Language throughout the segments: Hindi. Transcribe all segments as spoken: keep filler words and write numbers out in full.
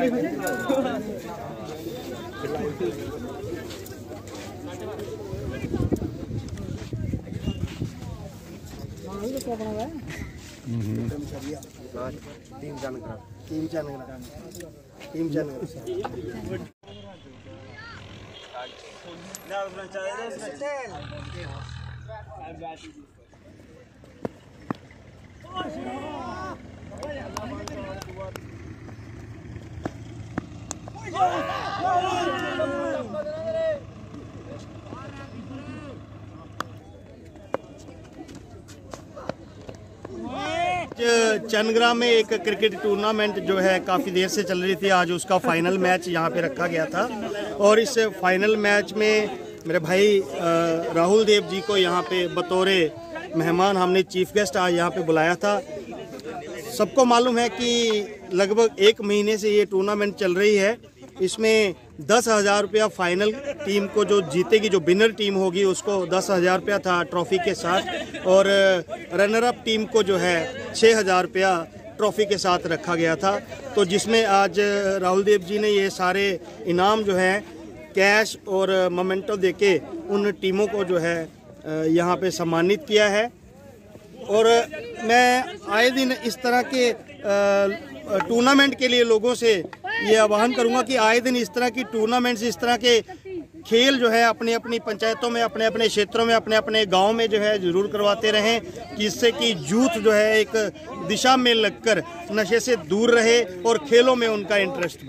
टीम जानगरा टीम जानगरा टीम जानगरा चनगरा में एक क्रिकेट टूर्नामेंट जो है काफ़ी देर से चल रही थी। आज उसका फाइनल मैच यहाँ पे रखा गया था और इस फाइनल मैच में मेरे भाई राहुल देव जी को यहाँ पे बतौर मेहमान हमने चीफ गेस्ट आज यहाँ पे बुलाया था। सबको मालूम है कि लगभग एक महीने से ये टूर्नामेंट चल रही है। इसमें दस हज़ार रुपया फाइनल टीम को जो जीतेगी, जो विनर टीम होगी उसको दस हज़ार रुपया था ट्रॉफी के साथ, और रनर अप टीम को जो है छः हज़ार रुपया ट्रॉफी के साथ रखा गया था। तो जिसमें आज राहुल देव जी ने ये सारे इनाम जो है कैश और मोमेंटो देके उन टीमों को जो है यहाँ पे सम्मानित किया है। और मैं आए दिन इस तरह के टूर्नामेंट के लिए लोगों से ये आह्वान करूंगा कि आए दिन इस तरह की टूर्नामेंट्स, इस तरह के खेल जो है अपनी अपनी पंचायतों में, अपने अपने क्षेत्रों में, अपने अपने गांव में जो है ज़रूर करवाते रहें, जिससे कि यूथ जो है एक दिशा में लगकर नशे से दूर रहे और खेलों में उनका इंटरेस्ट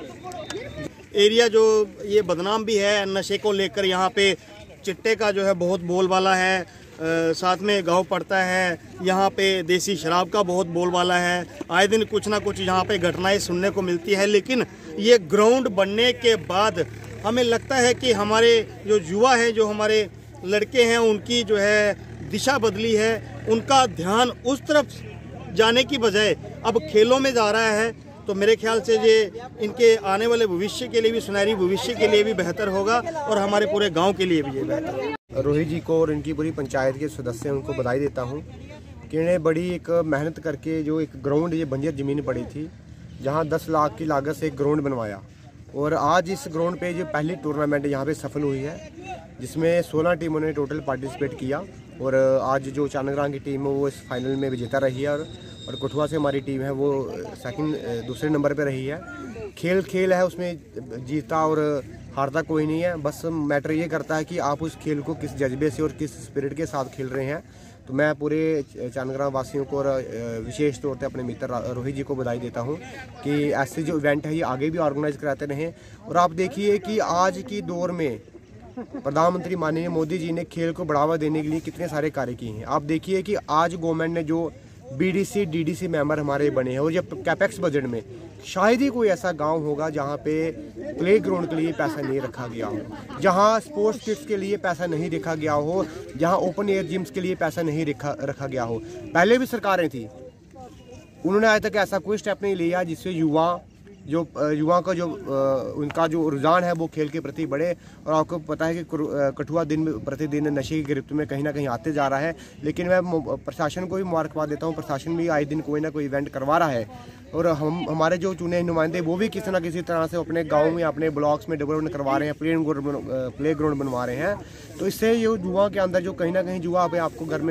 बढ़े। एरिया जो ये बदनाम भी है नशे को लेकर, यहाँ पे चिट्टे का जो है बहुत बोलबाला है, आ, साथ में गाँव पड़ता है, यहाँ पे देसी शराब का बहुत बोलबाला है। आए दिन कुछ ना कुछ यहाँ पे घटनाएं सुनने को मिलती है। लेकिन ये ग्राउंड बनने के बाद हमें लगता है कि हमारे जो युवा हैं, जो हमारे लड़के हैं, उनकी जो है दिशा बदली है। उनका ध्यान उस तरफ जाने की बजाय अब खेलों में जा रहा है। तो मेरे ख्याल से ये इनके आने वाले भविष्य के लिए भी, सुनहरी भविष्य के लिए भी बेहतर होगा और हमारे पूरे गांव के लिए भी ये बेहतर है। रोहित जी को और इनकी पूरी पंचायत के सदस्य हैं, उनको बधाई देता हूं कि इन्हें बड़ी एक मेहनत करके जो एक ग्राउंड, ये बंजर ज़मीन पड़ी थी, जहां दस लाख की लागत से एक ग्राउंड बनवाया और आज इस ग्राउंड पे जो पहली टूर्नामेंट यहाँ पे सफल हुई है, जिसमें सोलह टीमों ने टोटल पार्टिसिपेट किया और आज जो चानगरा की टीम है वो इस फाइनल में विजेता रही है और और कठुआ से हमारी टीम है वो सेकंड दूसरे नंबर पे रही है। खेल खेल है, उसमें जीता और हारता कोई नहीं है। बस मैटर ये करता है कि आप उस खेल को किस जज्बे से और किस स्पिरिट के साथ खेल रहे हैं। तो मैं पूरे चानगरा वासियों को और विशेष तौर पे अपने मित्र रोहित जी को बधाई देता हूं कि ऐसे जो इवेंट है ये आगे भी ऑर्गेनाइज कराते रहें। और आप देखिए कि आज की दौर में प्रधानमंत्री माननीय मोदी जी ने खेल को बढ़ावा देने के लिए कितने सारे कार्य किए हैं। आप देखिए कि आज गवर्नमेंट ने जो बीडीसी डीडीसी मेंबर हमारे बने हैं और जब कैपेक्स बजट में शायद ही कोई ऐसा गांव होगा जहां पे प्ले ग्राउंड के लिए पैसा नहीं रखा गया हो, जहां स्पोर्ट्स किट्स के लिए पैसा नहीं रखा गया हो, जहां ओपन एयर जिम्स के लिए पैसा नहीं रखा रखा गया हो। पहले भी सरकारें थी, उन्होंने आज तक ऐसा कोई स्टेप नहीं लिया जिससे युवा जो युवा का जो उनका जो रुझान है वो खेल के प्रति बढ़े। और आपको पता है कि कठुआ दिन प्रतिदिन नशे की गिरफ्त में कहीं ना कहीं आते जा रहा है। लेकिन मैं प्रशासन को भी मुबारकबाद देता हूँ, प्रशासन भी आए दिन कोई ना कोई इवेंट करवा रहा है और हम हमारे जो चुने नुमाइंदे वो भी किसी ना किसी तरह से अपने गाँव में, अपने ब्लॉक्स में डेवलपमेंट करवा रहे हैं, प्ले प्ले ग्राउंड बनवा रहे हैं। तो इससे ये युवा के अंदर जो कहीं ना कहीं युवा पे आपको घर में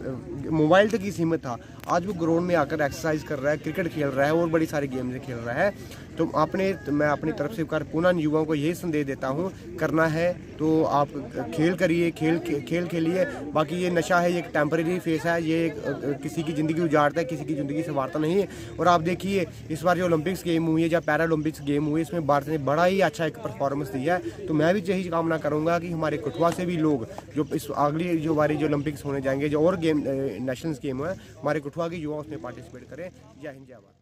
मोबाइल तक की सीमित था, आज वो ग्राउंड में आकर एक्सरसाइज कर रहा है, क्रिकेट खेल रहा है और बड़ी सारी गेम्स खेल रहा है। तो आपने तो मैं अपनी तरफ से कर पुनः युवाओं को यही संदेश देता हूँ, करना है तो आप खेल करिए, खेल खेल खेलिए। बाकी ये नशा है, ये एक टेम्परेरी फेस है, ये किसी की ज़िंदगी उजाड़ता है, किसी की ज़िंदगी संवारता नहीं है। और आप देखिए इस बार जो ओलंपिक्स गेम हुई है या पैरा ओलंपिक्स गेम हुई है, इसमें भारत ने बड़ा ही अच्छा एक परफॉर्मेंस दिया है। तो मैं भी यही कामना करूँगा कि हमारे कठुआ से भी लोग जो इस अगली जो बारी जो ओलंपिक्स होने जाएंगे, जो और गेम नेशनल गेम है, हमारे कठुआ के युवा उसमें पार्टिसिपेट करें। जय हिंद, जय भारत।